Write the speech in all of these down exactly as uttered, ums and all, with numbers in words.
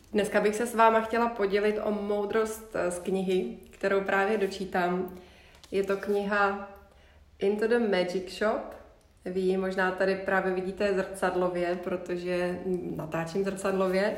Dneska bych se s váma chtěla podělit o moudrost z knihy, kterou právě dočítám. Je to kniha Into the Magic Shop. Vy ji možná tady právě vidíte zrcadlově, protože natáčím zrcadlově.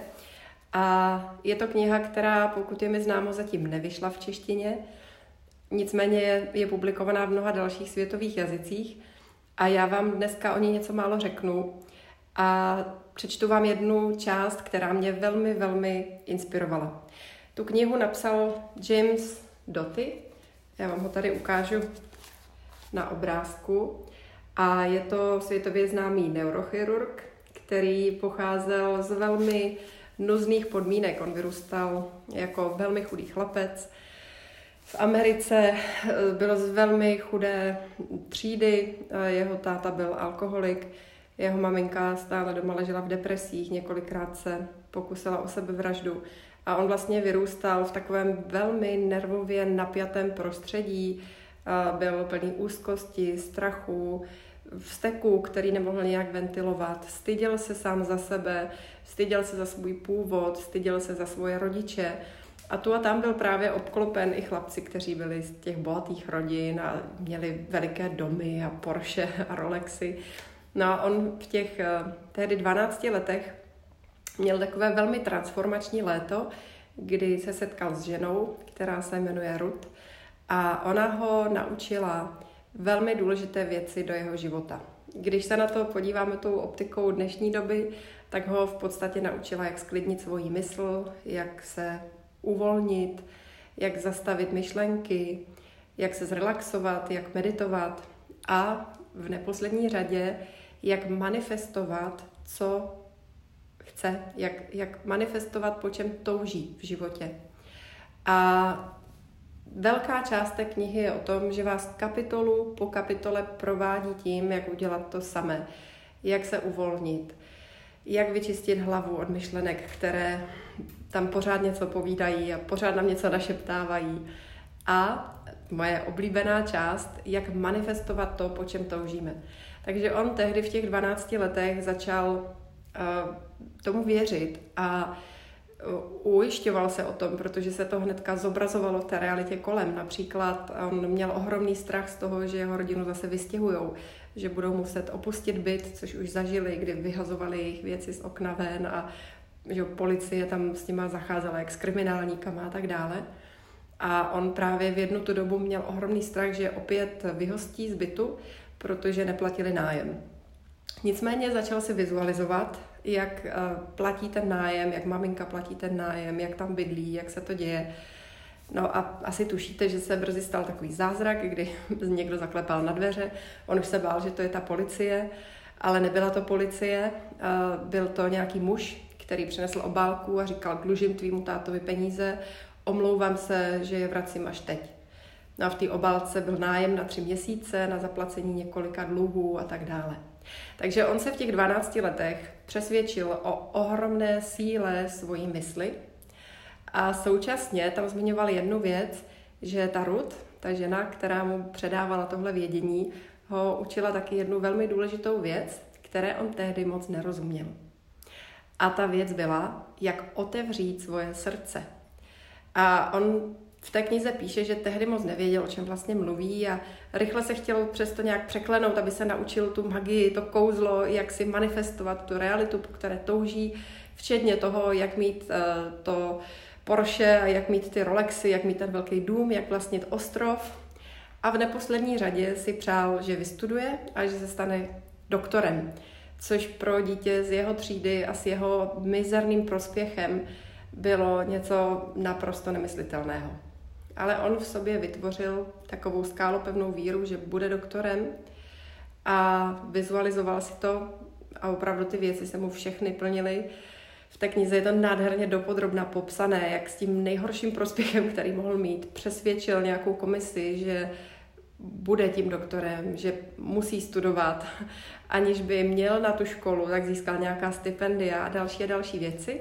A je to kniha, která, pokud je mi známo, zatím nevyšla v češtině. Nicméně je, je publikovaná v mnoha dalších světových jazycích. A já vám dneska o ní něco málo řeknu. A přečtu vám jednu část, která mě velmi, velmi inspirovala. Tu knihu napsal James Doty. Já vám ho tady ukážu na obrázku. A je to světově známý neurochirurg, který pocházel z velmi nuzných podmínek. On vyrůstal jako velmi chudý chlapec. V Americe byl z velmi chudé třídy, jeho táta byl alkoholik, jeho maminka stále doma ležela v depresích, několikrát se pokusila o sebevraždu a on vlastně vyrůstal v takovém velmi nervově napjatém prostředí, byl plný úzkosti, strachu, vzteku, který nemohl nějak ventilovat, styděl se sám za sebe, styděl se za svůj původ, styděl se za svoje rodiče. A tu a tam byl právě obklopen i chlapci, kteří byli z těch bohatých rodin a měli veliké domy a Porsche a Rolexy. No a on v těch tehdy dvanácti letech měl takové velmi transformační léto, kdy se setkal s ženou, která se jmenuje Ruth. A ona ho naučila velmi důležité věci do jeho života. Když se na to podíváme tou optikou dnešní doby, tak ho v podstatě naučila, jak sklidnit svoji mysl, jak se uvolnit, jak zastavit myšlenky, jak se zrelaxovat, jak meditovat a v neposlední řadě, jak manifestovat, co chce, jak, jak manifestovat, po čem touží v životě. A velká část té knihy je o tom, že vás kapitolu po kapitole provádí tím, jak udělat to samé, jak se uvolnit, jak vyčistit hlavu od myšlenek, které tam pořád něco povídají a pořád nám něco našeptávají. A moje oblíbená část, jak manifestovat to, po čem toužíme. Takže on tehdy v těch dvanácti letech začal uh, tomu věřit a uh, ujišťoval se o tom, protože se to hnedka zobrazovalo v té realitě kolem. Například on měl ohromný strach z toho, že jeho rodinu zase vystěhujou, že budou muset opustit byt, což už zažili, kdy vyhazovali jejich věci z okna ven a že policie tam s nima zacházela jak s kriminálníkama a tak dále. A on právě v jednu tu dobu měl ohromný strach, že opět vyhostí z bytu, protože neplatili nájem. Nicméně začal si vizualizovat, jak platí ten nájem, jak maminka platí ten nájem, jak tam bydlí, jak se to děje. No a asi tušíte, že se brzy stal takový zázrak, kdy někdo zaklepal na dveře. On už se bál, že to je ta policie, ale nebyla to policie, byl to nějaký muž, který přinesl obálku a říkal, dlužím tvýmu tátovi peníze, omlouvám se, že je vracím až teď. No a v té obálce byl nájem na tři měsíce, na zaplacení několika dluhů a tak dále. Takže on se v těch dvanácti letech přesvědčil o ohromné síle svojí mysli a současně tam zmiňoval jednu věc, že ta Ruth, ta žena, která mu předávala tohle vědění, ho učila taky jednu velmi důležitou věc, které on tehdy moc nerozuměl. A ta věc byla, jak otevřít svoje srdce. A on v té knize píše, že tehdy moc nevěděl, o čem vlastně mluví a rychle se chtěl přesto nějak překlenout, aby se naučil tu magii, to kouzlo, jak si manifestovat tu realitu, po které touží, včetně toho, jak mít uh, to Porsche, jak mít ty Rolexy, jak mít ten velký dům, jak vlastnit ostrov. A v neposlední řadě si přál, že vystuduje a že se stane doktorem, což pro dítě z jeho třídy a s jeho mizerným prospěchem bylo něco naprosto nemyslitelného. Ale on v sobě vytvořil takovou skálopevnou víru, že bude doktorem a vizualizoval si to a opravdu ty věci se mu všechny plnily. V té knize je to nádherně dopodrobna popsané, jak s tím nejhorším prospěchem, který mohl mít, přesvědčil nějakou komisi, že bude tím doktorem, že musí studovat, aniž by měl na tu školu, tak získal nějaká stipendia a další a další věci.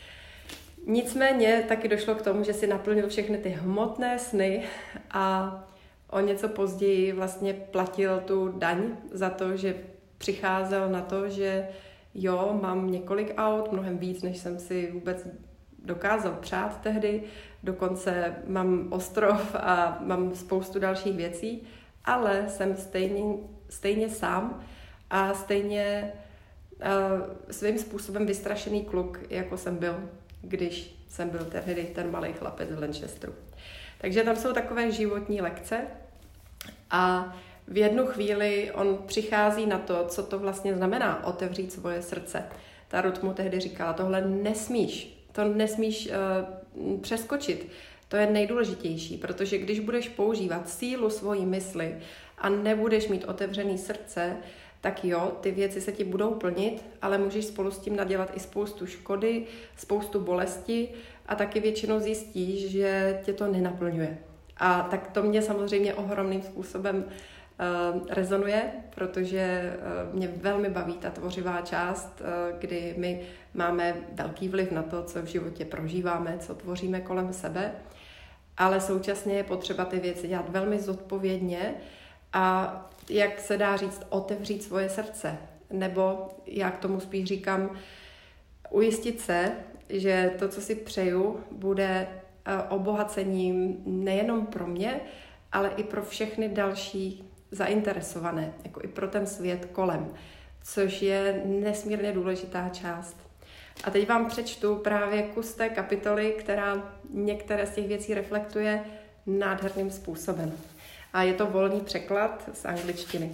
Nicméně taky došlo k tomu, že si naplnil všechny ty hmotné sny a o něco později vlastně platil tu daň za to, že přicházel na to, že jo, mám několik aut, mnohem víc, než jsem si vůbec dokázal přát tehdy, dokonce mám ostrov a mám spoustu dalších věcí, ale jsem stejně, stejně sám a stejně uh, svým způsobem vystrašený kluk, jako jsem byl, když jsem byl tehdy ten malý chlapec z Lancasteru. Takže tam jsou takové životní lekce a v jednu chvíli on přichází na to, co to vlastně znamená otevřít svoje srdce. Ta Ruth mu tehdy říkala, tohle nesmíš, to nesmíš uh, přeskočit. To je nejdůležitější, protože když budeš používat sílu svojí mysli a nebudeš mít otevřený srdce, tak jo, ty věci se ti budou plnit, ale můžeš spolu s tím nadělat i spoustu škody, spoustu bolesti a taky většinou zjistíš, že tě to nenaplňuje. A tak to mě samozřejmě ohromným způsobem uh, rezonuje, protože uh, mě velmi baví ta tvořivá část, uh, kdy my máme velký vliv na to, co v životě prožíváme, co tvoříme kolem sebe, ale současně je potřeba ty věci dělat velmi zodpovědně a jak se dá říct, otevřít svoje srdce. Nebo já k tomu spíš říkám, ujistit se, že to, co si přeju, bude obohacením nejenom pro mě, ale i pro všechny další zainteresované, jako i pro ten svět kolem, což je nesmírně důležitá část. A teď vám přečtu právě kus té kapitoly, která některé z těch věcí reflektuje nádherným způsobem. A je to volný překlad z angličtiny.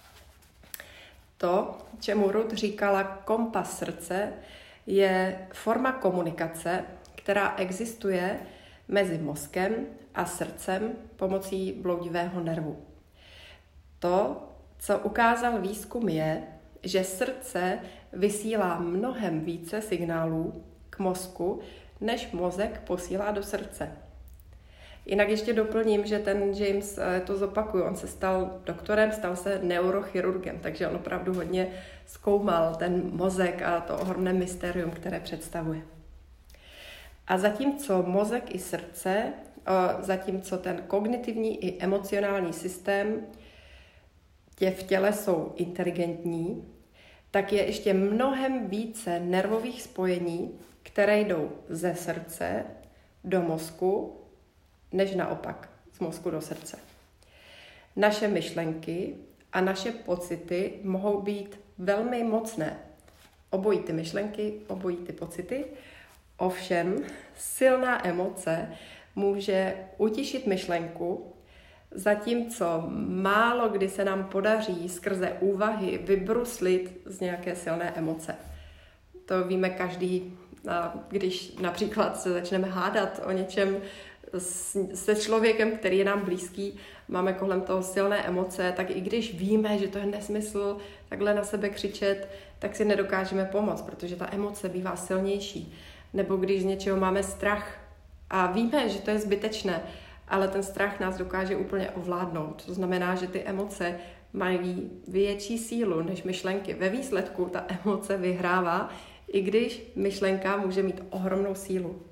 To, čemu Ruth říkala kompas srdce, je forma komunikace, která existuje mezi mozkem a srdcem pomocí bloudivého nervu. To, co ukázal výzkum, je, že srdce vysílá mnohem více signálů k mozku, než mozek posílá do srdce. Jinak ještě doplním, že ten James, to zopakuju, on se stal doktorem, stal se neurochirurgem, takže on opravdu hodně zkoumal ten mozek a to ohromné mystérium, které představuje. A zatímco mozek i srdce, zatímco ten kognitivní i emocionální systém tě v těle jsou inteligentní, tak je ještě mnohem více nervových spojení, které jdou ze srdce do mozku, než naopak z mozku do srdce. Naše myšlenky a naše pocity mohou být velmi mocné. Obojí ty myšlenky, obojí ty pocity. Ovšem, silná emoce může utišit myšlenku, zatímco málo kdy se nám podaří skrze úvahy vybruslit z nějaké silné emoce. To víme každý, když například se začneme hádat o něčem se člověkem, který je nám blízký, máme kolem toho silné emoce, tak i když víme, že to je nesmysl takhle na sebe křičet, tak si nedokážeme pomoct, protože ta emoce bývá silnější. Nebo když z něčeho máme strach a víme, že to je zbytečné, ale ten strach nás dokáže úplně ovládnout. To znamená, že ty emoce mají větší sílu než myšlenky. Ve výsledku ta emoce vyhrává, i když myšlenka může mít ohromnou sílu.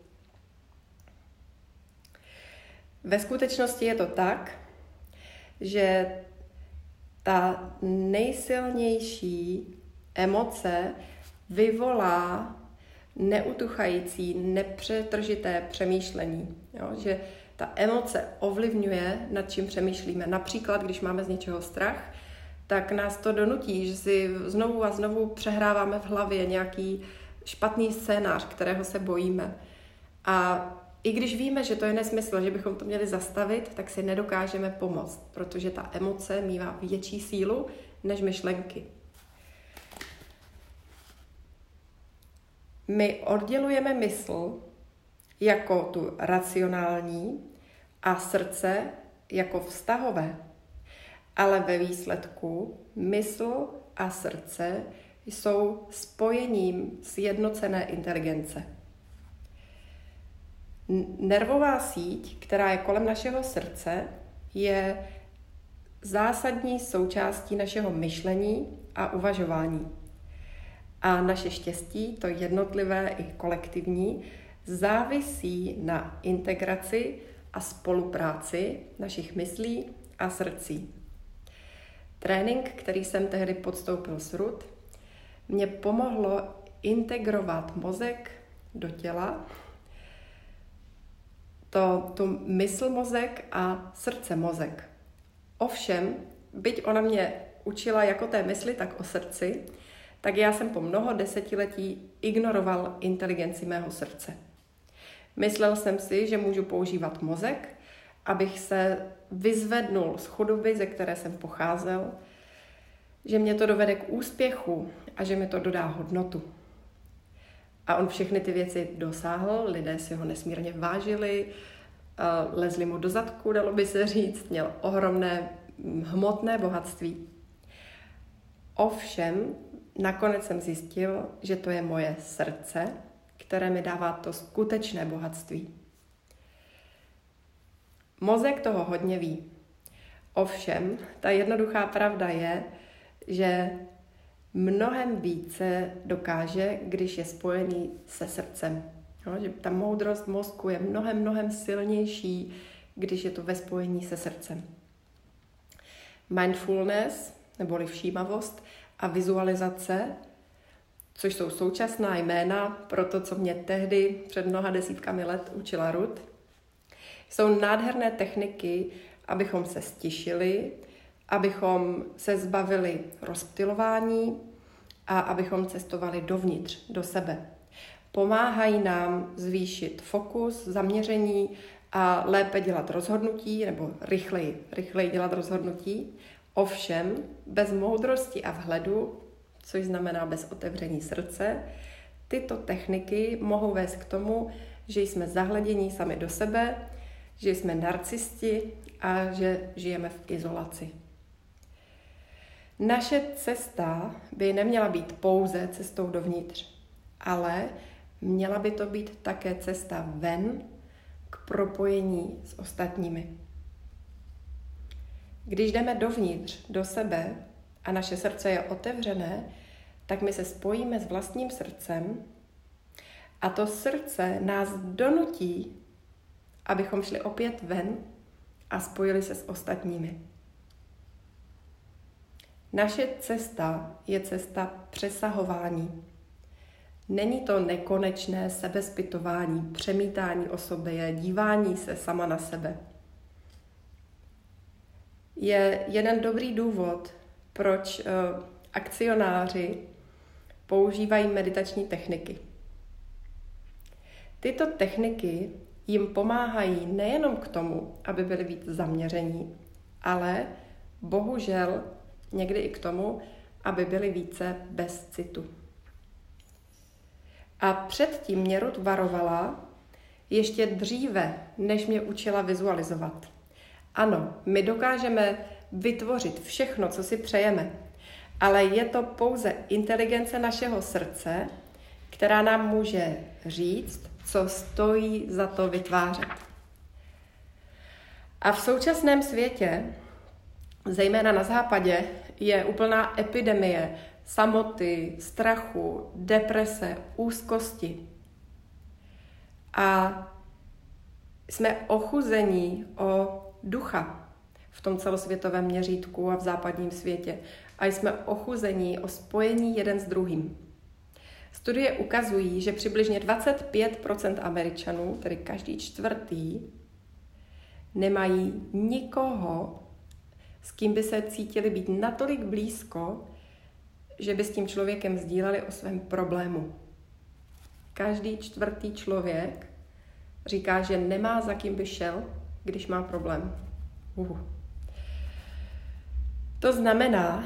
Ve skutečnosti je to tak, že ta nejsilnější emoce vyvolá neutuchající, nepřetržité přemýšlení. Jo? Že ta emoce ovlivňuje, nad čím přemýšlíme. Například, když máme z něčeho strach, tak nás to donutí, že si znovu a znovu přehráváme v hlavě nějaký špatný scénář, kterého se bojíme. A i když víme, že to je nesmysl, že bychom to měli zastavit, tak si nedokážeme pomoct, protože ta emoce mívá větší sílu než myšlenky. My oddělujeme mysl jako tu racionální a srdce jako vztahové, ale ve výsledku mysl a srdce jsou spojením sjednocené inteligence. Nervová síť, která je kolem našeho srdce, je zásadní součástí našeho myšlení a uvažování. A naše štěstí, to jednotlivé i kolektivní, závisí na integraci a spolupráci našich myslí a srdcí. Trénink, který jsem tehdy podstoupil s Ruth, mě pomohlo integrovat mozek do těla to, to mysl mozek a srdce mozek. Ovšem, byť ona mě učila jako té mysli, tak o srdci, tak já jsem po mnoho desetiletí ignoroval inteligenci mého srdce. Myslel jsem si, že můžu používat mozek, abych se vyzvednul z chudoby, ze které jsem pocházel, že mě to dovede k úspěchu a že mi to dodá hodnotu. A on všechny ty věci dosáhl, lidé si ho nesmírně vážili, lezli mu do zadku, dalo by se říct, měl ohromné hmotné bohatství. Ovšem, nakonec jsem zjistil, že to je moje srdce, které mi dává to skutečné bohatství. Mozek toho hodně ví. Ovšem, ta jednoduchá pravda je, že mnohem více dokáže, když je spojený se srdcem. No, že ta moudrost mozku je mnohem, mnohem silnější, když je to ve spojení se srdcem. Mindfulness, neboli všímavost, a vizualizace, což jsou současná jména pro to, co mě tehdy před mnoha desítkami let učila Ruth, jsou nádherné techniky, abychom se stišili, abychom se zbavili rozptylování a abychom cestovali dovnitř, do sebe. Pomáhají nám zvýšit fokus, zaměření a lépe dělat rozhodnutí, nebo rychleji, rychleji dělat rozhodnutí. Ovšem, bez moudrosti a vhledu, což znamená bez otevření srdce, tyto techniky mohou vést k tomu, že jsme zahledění sami do sebe, že jsme narcisti a že žijeme v izolaci. Naše cesta by neměla být pouze cestou dovnitř, ale měla by to být také cesta ven k propojení s ostatními. Když jdeme dovnitř, do sebe a naše srdce je otevřené, tak my se spojíme s vlastním srdcem a to srdce nás donutí, abychom šli opět ven a spojili se s ostatními. Naše cesta je cesta přesahování. Není to nekonečné sebezpytování, přemítání o sobě, dívání se sama na sebe. Je jeden dobrý důvod, proč uh, akcionáři používají meditační techniky. Tyto techniky jim pomáhají nejenom k tomu, aby byli víc zaměření, ale bohužel někdy i k tomu, aby byli více bez citu. A předtím mě Ruth varovala ještě dříve, než mě učila vizualizovat. Ano, my dokážeme vytvořit všechno, co si přejeme, ale je to pouze inteligence našeho srdce, která nám může říct, co stojí za to vytvářet. A v současném světě, zejména na západě, je úplná epidemie samoty, strachu, deprese, úzkosti. A jsme ochuzení o ducha v tom celosvětovém měřítku a v západním světě. A jsme ochuzení o spojení jeden s druhým. Studie ukazují, že přibližně dvacet pět procent Američanů, tedy každý čtvrtý, nemají nikoho, s kým by se cítili být natolik blízko, že by s tím člověkem sdíleli o svém problému. Každý čtvrtý člověk říká, že nemá za kým by šel, když má problém. Uh. To znamená,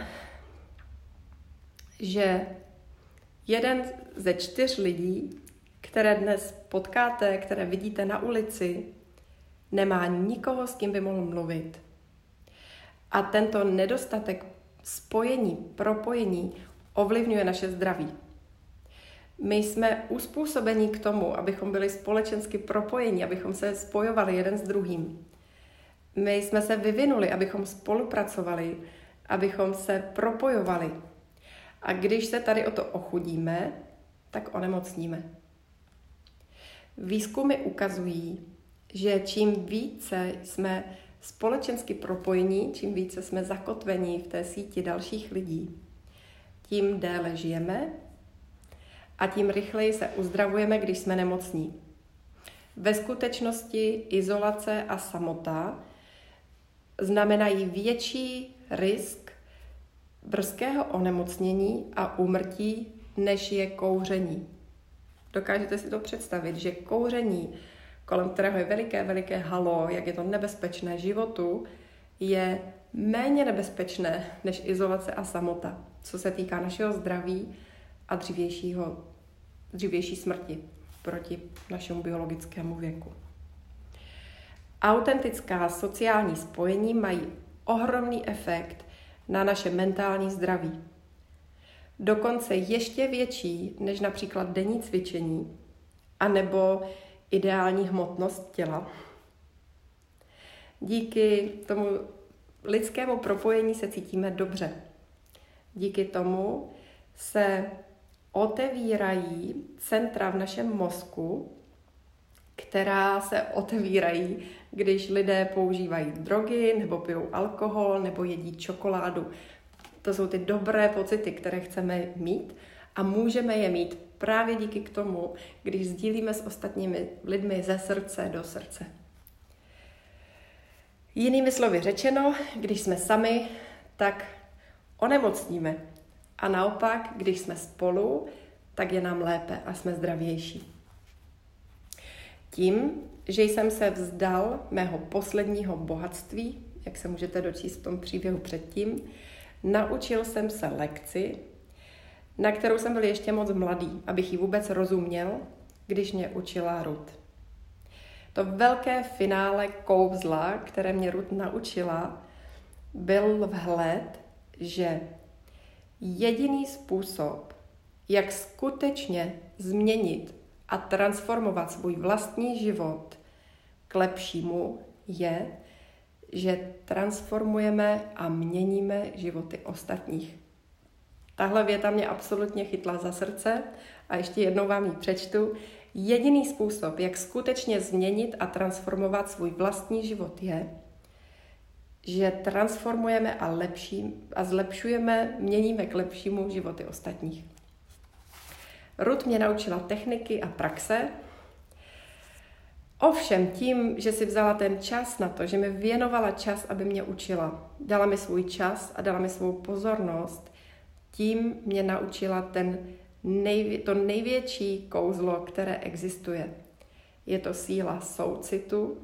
že jeden ze čtyř lidí, které dnes potkáte, které vidíte na ulici, nemá nikoho, s kým by mohl mluvit. A tento nedostatek spojení, propojení ovlivňuje naše zdraví. My jsme uspůsobeni k tomu, abychom byli společensky propojeni, abychom se spojovali jeden s druhým. My jsme se vyvinuli, abychom spolupracovali, abychom se propojovali. A když se tady o to ochudíme, tak onemocníme. Výzkumy ukazují, že čím více jsme společensky propojení, čím více jsme zakotveni v té síti dalších lidí, tím déle žijeme a tím rychleji se uzdravujeme, když jsme nemocní. Ve skutečnosti izolace a samota znamenají větší risk brzkého onemocnění a úmrtí, než je kouření. Dokážete si to představit, že kouření, kolem kterého je veliké, veliké halo, jak je to nebezpečné životu, je méně nebezpečné než izolace a samota, co se týká našeho zdraví a dřívějšího, dřívější smrti proti našemu biologickému věku. Autentická sociální spojení mají ohromný efekt na naše mentální zdraví. Dokonce ještě větší než například denní cvičení anebo ideální hmotnost těla. Díky tomu lidskému propojení se cítíme dobře. Díky tomu se otevírají centra v našem mozku, která se otevírají, když lidé používají drogy, nebo pijou alkohol, nebo jedí čokoládu. To jsou ty dobré pocity, které chceme mít a můžeme je mít právě díky k tomu, když sdílíme s ostatními lidmi ze srdce do srdce. Jinými slovy řečeno, když jsme sami, tak onemocníme. A naopak, když jsme spolu, tak je nám lépe a jsme zdravější. Tím, že jsem se vzdal mého posledního bohatství, jak se můžete dočíst v tom příběhu předtím, naučil jsem se lekci, na kterou jsem byl ještě moc mladý, abych ji vůbec rozuměl, když mě učila Ruth. To velké finále kouzla, které mě Ruth naučila, byl vhled, že jediný způsob, jak skutečně změnit a transformovat svůj vlastní život k lepšímu, je, že transformujeme a měníme životy ostatních. Tahle věta mě absolutně chytla za srdce a ještě jednou vám ji přečtu. Jediný způsob, jak skutečně změnit a transformovat svůj vlastní život, je, že transformujeme a, lepší, a zlepšujeme, měníme k lepšímu životy ostatních. Ruth mě naučila techniky a praxe. Ovšem tím, že si vzala ten čas na to, že mi věnovala čas, aby mě učila, dala mi svůj čas a dala mi svou pozornost, tím mě naučila ten nejvě- to největší kouzlo, které existuje. Je to síla soucitu,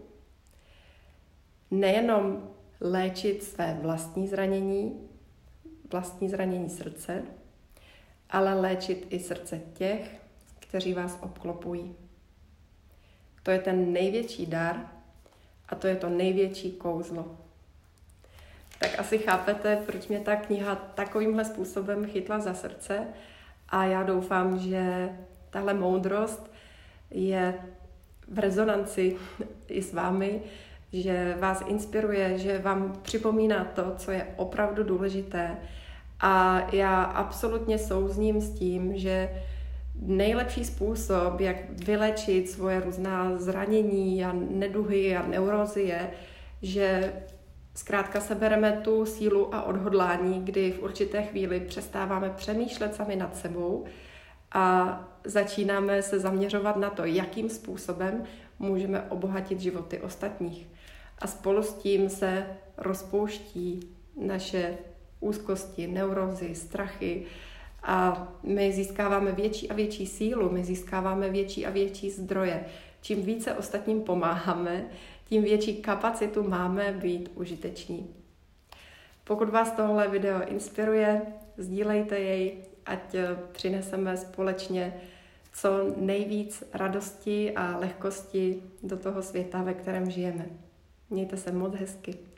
nejenom léčit své vlastní zranění, vlastní zranění srdce, ale léčit i srdce těch, kteří vás obklopují. To je ten největší dar a to je to největší kouzlo. Tak asi chápete, proč mě ta kniha takovýmhle způsobem chytla za srdce a já doufám, že tahle moudrost je v rezonanci i s vámi, že vás inspiruje, že vám připomíná to, co je opravdu důležité. A já absolutně souzním s tím, že nejlepší způsob, jak vylečit svoje různá zranění a neduhy a neurózy je, že zkrátka sebereme tu sílu a odhodlání, kdy v určité chvíli přestáváme přemýšlet sami nad sebou a začínáme se zaměřovat na to, jakým způsobem můžeme obohatit životy ostatních. A spolu s tím se rozpouští naše úzkosti, neurózy, strachy a my získáváme větší a větší sílu, my získáváme větší a větší zdroje. Čím více ostatním pomáháme, tím větší kapacitu máme být užiteční. Pokud vás tohle video inspiruje, sdílejte jej, ať přineseme společně co nejvíc radosti a lehkosti do toho světa, ve kterém žijeme. Mějte se moc hezky.